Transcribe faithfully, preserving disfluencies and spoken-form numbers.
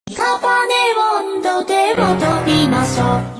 カバネ温度で踊りましょう。